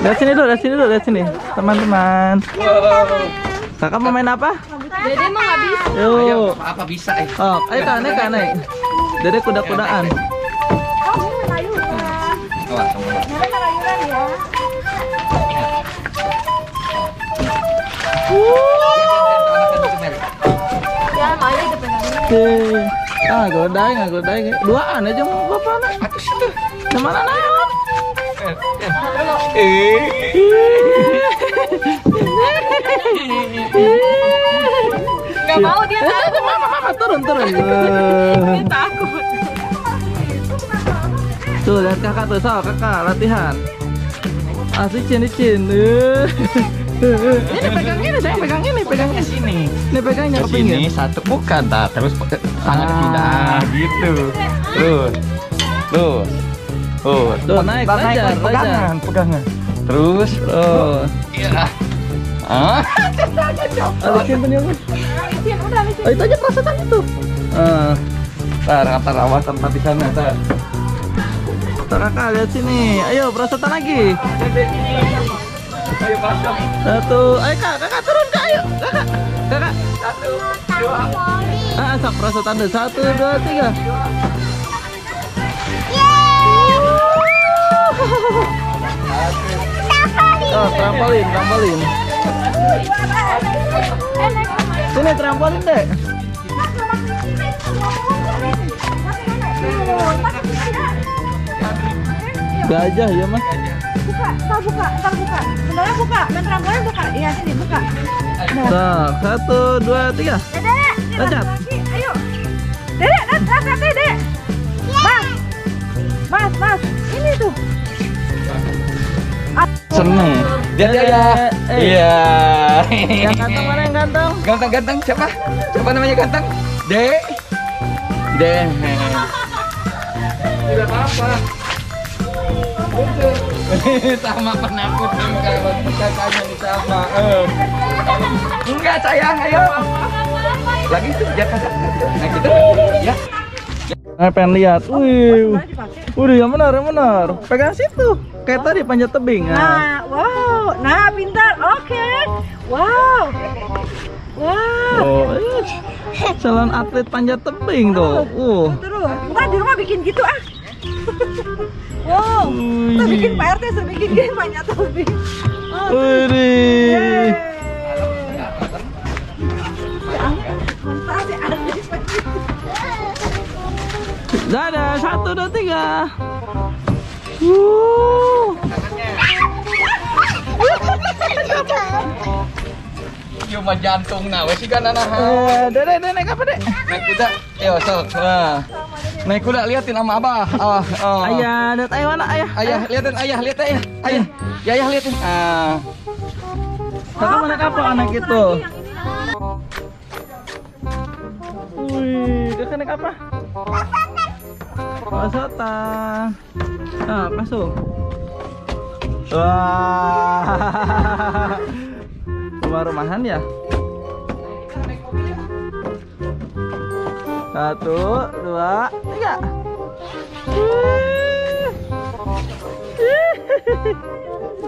Lihat sini dulu, lihat sini dulu, lihat sini, teman-teman. Kakak mau main apa? Dede mah nggak bisa. Yuk. Apa bisa? Oh, ayo kak, naik. Dede kuda-kudaan. Awas, Ya, makanya dipegangin. Oke. Nggak godain. Duaan aja mau bapak anak. Sama anak. Nggak mau dia takut. Mama turun. Dia takut. Tuh lihat kakak tuh, kakak latihan. Licin. Ini pegang ini, saya pegang ini. sini. Ini pegangnya ke pinggir. Sini satu bukan, terus tangan pindah gitu. Terus. Tuh naik, belajar. Pegangan. Terus. Iya. Licin tuh nyamuk. Oh, itu aja perasaan itu. Ntar awas tempat di sana. Tuh kakak lihat sini. Ayo perasaan lagi. Ayo pasang. Satu. Ayo kakak turun kak. Ayo kakak. 1, 2. Sok perasaan deh. 1, 2, 3. Oh, trampolin. Sini trampolin deh. Gajah ya mas. Buka. Sebenarnya buka. Main trampolin buka. Iya sini buka. Nah, 1, 2, 3. Dede, loncat. Ayo. Dede, loncat Dede. Mas. Ini tuh. Seneng. Lihat ya. Iya. Yang ganteng mana yang ganteng? Ganteng siapa? Siapa namanya ganteng? Dek. Tidak apa-apa. Sama penakut kalau kakaknya sama. Enggak sayang, ayo. Lagi tuh jangan. Nah gitu ya. Pengen lihat. Wih, yang benar. Pegang situ. Kayak tadi panjat tebing. Nah, pintar. Oke. Wow. Oh, calon atlet panjat tebing tuh. Terus. Ntar di rumah bikin gitu ah. Wow. Kita bikin PRT bikin game panjat tebing. Wih. Dadah, 1, 2, 3. Cuma jantung nah, wes kan anak. Dek, naik apa dek? Naik kuda. Yo, sok. Wah. Naik kuda liatin sama abah. Ayah, lihat ayah mana ayah? Ayah, liatin ayah. Ayah. Ya, ayah liatin. Kakak mana apa anak itu? Wih, kakak naik apa? Pasotang. Nah, masuk. Wah. Rumah-rumahan ya? 1, 2, 3.